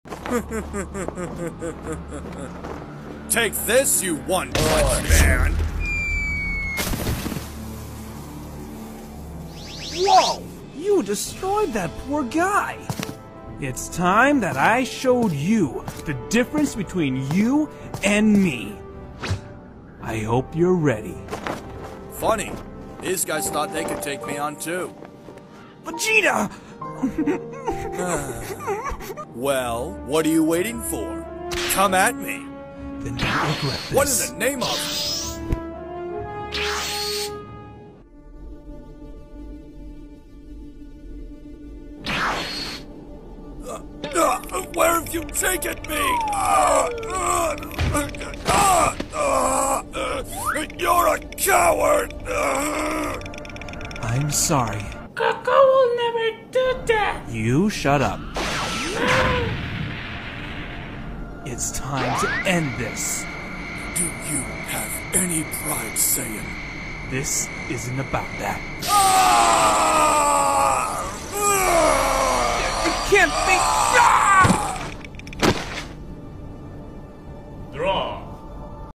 Take this, you one-punch man! Whoa! You destroyed that poor guy! It's time that I showed you the difference between you and me. I hope you're ready. Funny. These guys thought they could take me on too. Vegeta! Well, what are you waiting for? Come at me. Then don't regret this. What in the name of... where have you taken me? You're a coward! I'm sorry. Goku will never do that! You shut up. It's time to end this. Do you have any pride, Saiyan? This isn't about that. You can't think.